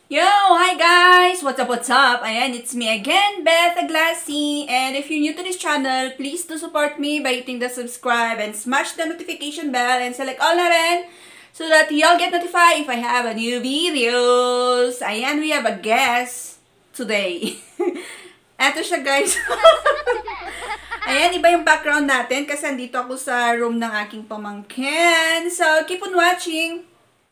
Yo! Hi guys! What's up, what's up? Ayan, it's me again, Beth Aglassi. And if you're new to this channel, please do support me by hitting the subscribe and smash the notification bell and select all na rin so that y'all get notified if I have a new videos. Ayan, we have a guest today. Eto siya, guys. Ayan, iba yung background natin kasi andito ako sa room ng aking pamangkin. So, keep on watching.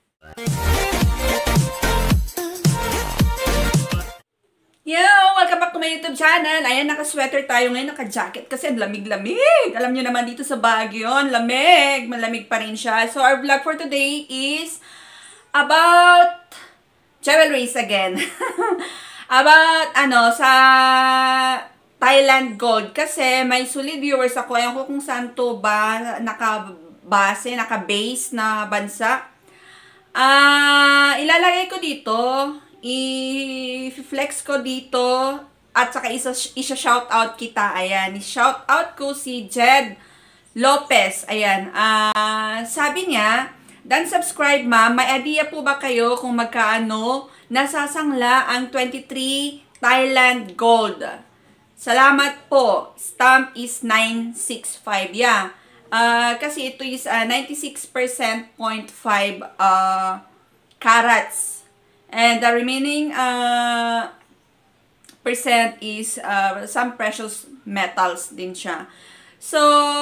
Yo! Welcome back to my YouTube channel. Ayan, naka-sweater tayo ngayon, naka-jacket kasi lamig-lamig. Alam nyo naman dito sa Baguio, lamig. Malamig pa rin siya. So, our vlog for today is about jewelries again. About, sa Thailand gold. Kasi may solid viewers ako. Ayan ko kung saan to ba naka-base, naka-base na bansa. Ilalagay ko dito. I-flex ko dito at saka isa-shoutout kita. Ayan, i-shoutout ko si Jed Lopez. Ayan, sabi niya, dan subscribe ma'am, may idea po ba kayo kung magkaano nasasangla ang 23 Thailand gold? Salamat po. Stamp is 965. Yeah. Kasi ito is 96.5 carats. And the remaining percent is some precious metals din siya. So,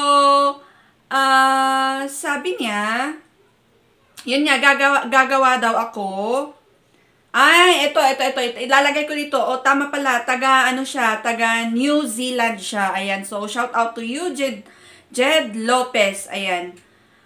sabi niya, yun nga, gagawa daw ako. Ay, ito. Ilalagay ko dito. O, tama pala. Taga New Zealand siya. Ayan. So, shout out to you, Jed Lopez. Ayan.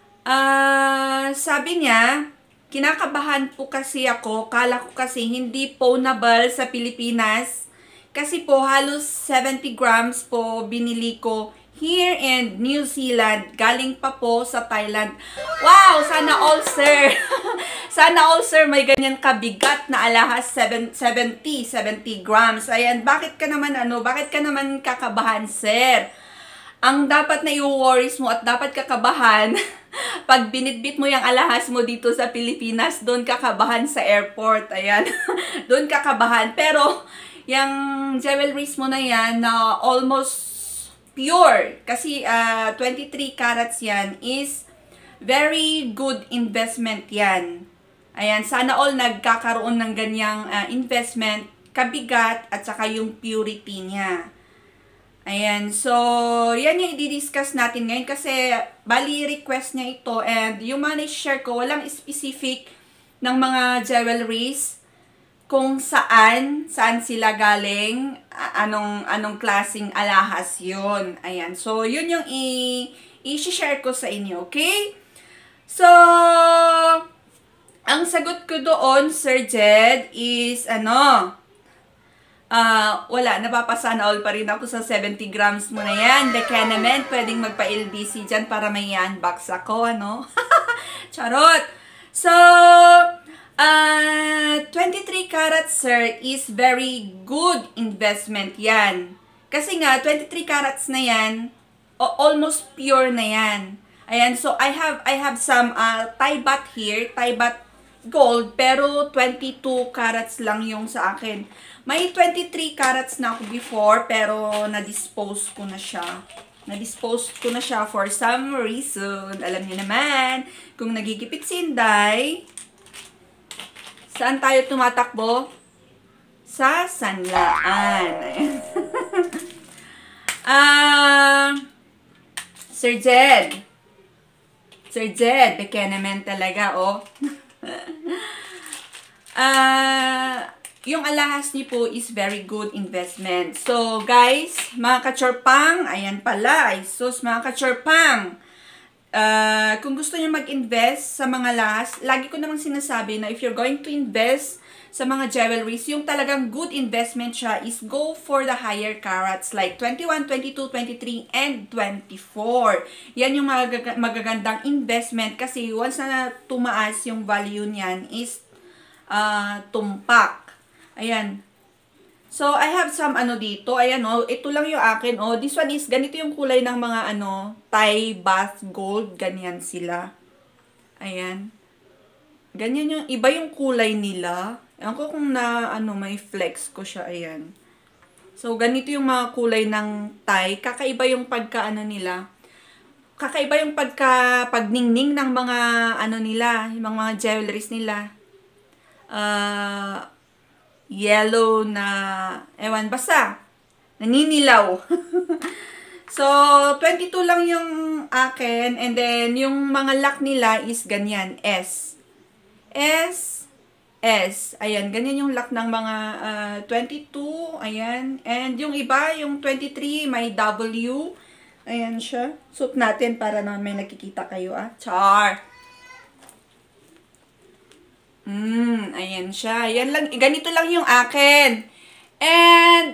Sabi niya, kinakabahan po kasi ako, kala ko kasi hindi pawnable sa Pilipinas. Kasi po halos 70 grams po binili ko here in New Zealand. Galing pa po sa Thailand. Wow! Sana all sir. Sana all sir may ganyan kabigat na alahas 70 grams. Ayan, bakit ka naman kakabahan sir? Ang dapat na i-worries mo at dapat kakabahan, pag binitbit mo yung alahas mo dito sa Pilipinas, doon kakabahan sa airport. Ayan. Doon kakabahan. Pero, yung jewelries mo na yan, na almost pure, kasi 23 carats yan, is very good investment yan. Ayan. Sana all nagkakaroon ng ganyang investment, kabigat, at saka yung purity niya. Ayan, so, yan yung i-discuss natin ngayon kasi bali request niya ito and yung mga na-share ko, walang specific ng mga jewelries kung saan sila galing, anong klaseng alahas yun. Ayan, so, yun yung i-share ko sa inyo, okay? So, ang sagot ko doon, Sir Jed, is wala, napapasana all pa rin ako sa 70 grams mo na yan. The kaya naman, pwedeng magpa-LBC dyan para may unbox ako, Charot! So, 23 carats, sir, is very good investment yan. Kasi nga, 23 carats na yan, almost pure na yan. Ayan, so I have some Thai baht here, Thai baht gold, pero 22 carats lang yung sa akin. May 23 carats na ako before, pero na-dispose ko na siya. Na-dispose ko na siya for some reason. Alam niyo naman, kung nagigipit si Inday, saan tayo tumatakbo? Sa sanlaan. Sir Jed. Sir Jed, beke naman talaga, oh. Yung alahas niyo po is very good investment. So, guys, mga kachorpang, ayan pala, sus, mga kachorpang, kung gusto niyo mag-invest sa mga alahas, lagi ko namang sinasabi na if you're going to invest sa mga jewelries, yung talagang good investment siya is go for the higher carats like 21, 22, 23, and 24. Yan yung magagandang investment kasi once na tumaas yung value niyan is tumpak. Ayan. So, I have some dito. Ayan, ito lang yung akin, This one is, ganito yung kulay ng mga, Thai bath gold. Ganyan sila. Ayan. Ganyan yung, iba yung kulay nila. Ewan ko kung na, may flex ko siya, ayan. So, ganito yung mga kulay ng tie. Kakaiba yung nila. Kakaiba yung pagningning ng mga, nila, yung mga jewelries nila. Yellow na, ewan, basta, naninilaw. So, 22 lang yung akin. And then, yung mga lock nila is ganyan, S. S, S. Ayan, ganyan yung lock ng mga 22. Ayan. And yung iba, yung 23, may W. Ayan siya. Suot natin para naman may nakikita kayo, Char. Ayan siya. Yan lang, ganito lang yung akin. And,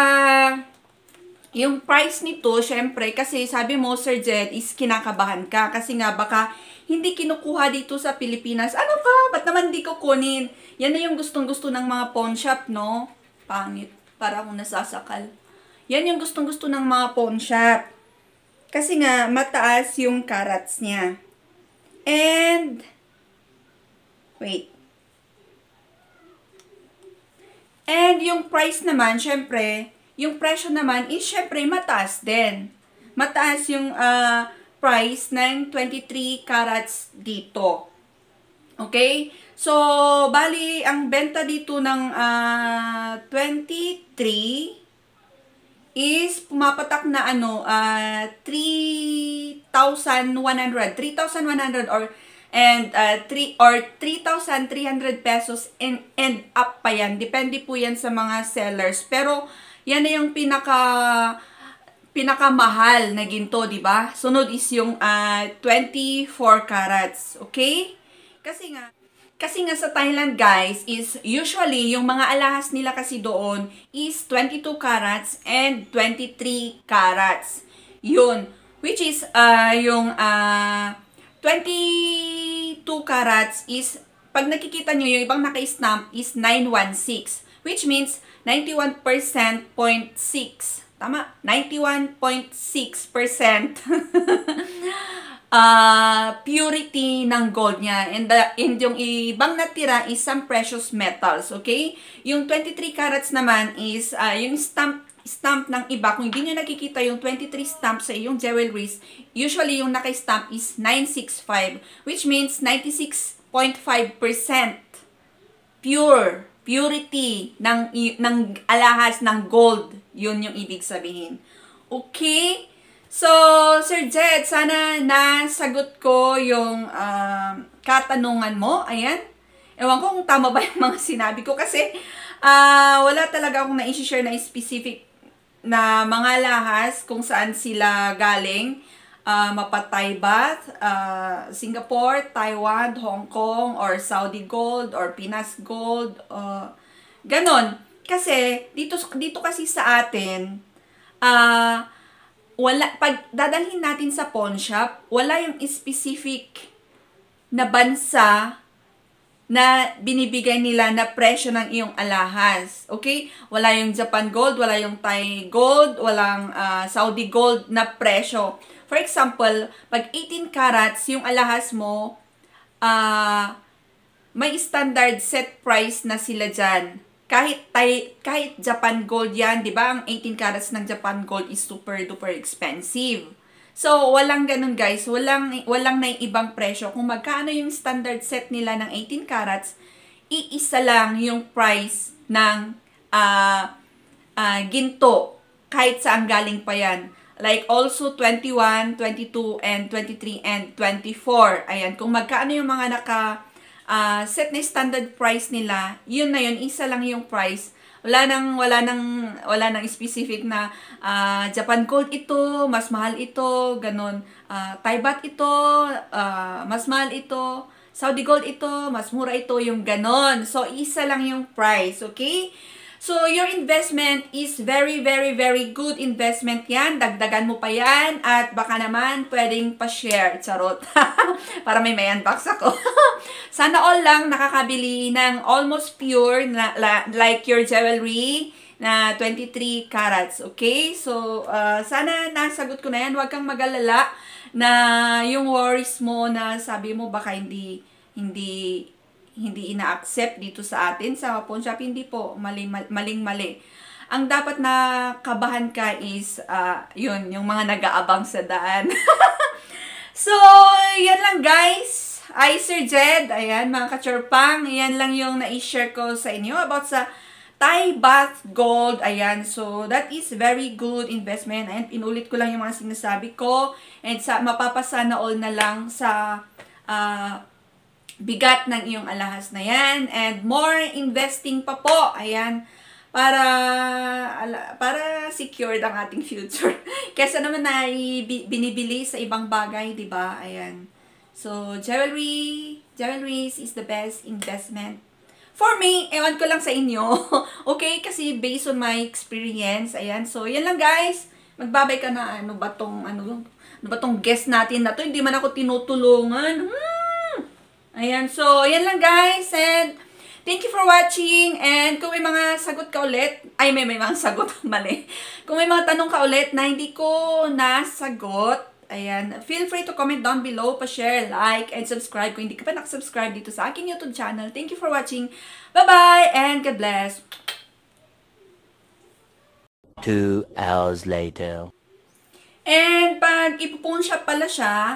yung price nito, syempre, kasi sabi mo, Sir Jed, is kinakabahan ka. Kasi nga, baka hindi kinukuha dito sa Pilipinas. Ano ka? Ba't naman di ko kunin? Yan na yung gustong-gusto ng mga pawn shop, no? Pangit. Para akong nasasakal. Yan yung gustong-gusto ng mga pawn shop. Kasi nga, mataas yung carats niya. And, wait. And yung price naman, syempre, yung presyo naman is syempre mataas din. Mataas yung price ng 23 carats dito. Okay? So, bali, ang benta dito ng 23 is pumapatak na 3,100. 3,100 or 3,300 pesos and up pa yan. Depende po yan sa mga sellers. Pero, yan na yung pinakamahal na ginto, di ba? Sunod is yung 24 carats, okay? Kasi nga sa Thailand, guys, is usually yung mga alahas nila kasi doon is 22 carats and 23 carats. Yun, which is yung 22 carats is, pag nakikita nyo, yung ibang naka-stamp is 916, which means 91.6. Tama? 91.6% purity ng gold niya. And yung ibang natira is some precious metals. Okay? Yung 23 carats naman is yung stamp ng iba. Kung hindi nyo nakikita yung 23 stamp sa iyong jewelries, usually yung naka-stamp is 965, which means 96.5% purity ng alahas ng gold. Yun yung ibig sabihin. Okay? So, Sir Jed, sana nasagot ko yung katanungan mo. Ayan. Ewan ko kung tama ba yung mga sinabi ko kasi wala talaga akong na-share na specific na mga lahas kung saan sila galing. Mapatay ba? Singapore, Taiwan, Hong Kong, or Saudi gold, or Pinas gold, ganon. Kasi, dito kasi sa atin, pag dadalhin natin sa pawn shop, wala yung specific na bansa na binibigay nila na presyo ng iyong alahas. Okay? Wala yung Japan gold, wala yung Thai gold, walang Saudi gold na presyo. For example, pag 18 carats, yung alahas mo, may standard set price na sila dyan. Kahit Japan gold yan, di ba? Ang 18 carats ng Japan gold is super duper expensive. So, walang ganun guys. Walang na ibang presyo. Kung magkano yung standard set nila ng 18 carats, iisa lang yung price ng ginto. Kahit saan galing pa yan. Like also 21, 22, and 23, and 24. Ayan, kung magkano yung mga set na standard price nila, yun na yun, isa lang yung price. Wala nang specific na Japan gold ito, mas mahal ito, ganun. Thai baht ito, mas mahal ito. Saudi gold ito, mas mura ito, yung ganon. So, isa lang yung price, okay? So, your investment is very, very, very good investment yan. Dagdagan mo pa yan. At baka naman, pwedeng pa-share. Charot. Para may unbox ako. Sana all lang nakakabili ng almost pure, like your jewelry, na 23 carats. Okay? So, sana nasagot ko na yan. Huwag kang mag-alala na yung worries mo na sabi mo baka hindi hindi ina-accept dito sa atin sa pawn shop. Hindi po, maling-mali. Ang dapat na kabahan ka is, yun, yung mga nag-aabang sa daan. So, yan lang guys. Ay, Sir Jed, ayan, mga kachorpang, yan lang yung na-share ko sa inyo about sa Thai Baht Gold. Ayan, so that is very good investment. Ayan, inulit ko lang yung mga sinasabi ko. And mapapasana all na lang sa bigat ng iyong alahas na yan. And more investing pa po. Ayan, para secured ang ating future. Kesa naman na binibili sa ibang bagay, di ba? Ayan. So, jewelries is the best investment. For me, ewan ko lang sa inyo. Okay? Kasi based on my experience. Ayan. So, yan lang guys. Magbabay ka na. Ano ba tong guest natin na to? Hindi man ako tinutulungan. Ayan. So, yan lang guys. And thank you for watching. And kung may mga sagot ka ulit, ay may mga sagot, mali. Kung may mga tanong ka ulit na hindi ko nasagot, ayan, feel free to comment down below, pa-share, like, and subscribe kung hindi ka pa nakasubscribe dito sa aking YouTube channel. Thank you for watching. Bye-bye, and God bless. 2 hours later. And pag ipo-pawn shop pala siya,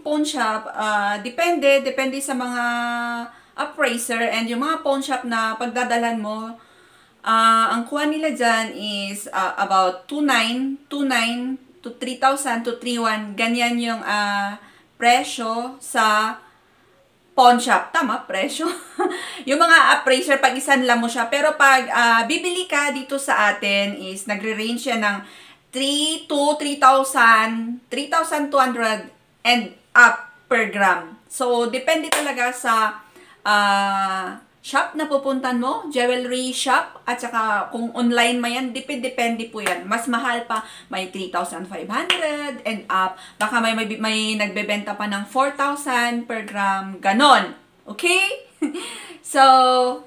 depende sa mga appraiser and yung mga pawn shop na pagdadalan mo, ang kuha nila dyan is about 2.9 to 3,000 to 3,100. Ganyan yung presyo sa pawn shop. Tama, presyo. Yung mga appraiser, pag isanla mo siya. Pero pag bibili ka dito sa atin is nagre-range siya ng 3 to 3,200 and up per gram. So, depende talaga sa shop na pupuntan mo, jewelry shop, at saka kung online mo yan, depende po yan. Mas mahal pa, may 3,500 and up. Baka may nagbebenta pa ng 4,000 per gram, ganon. Okay? So,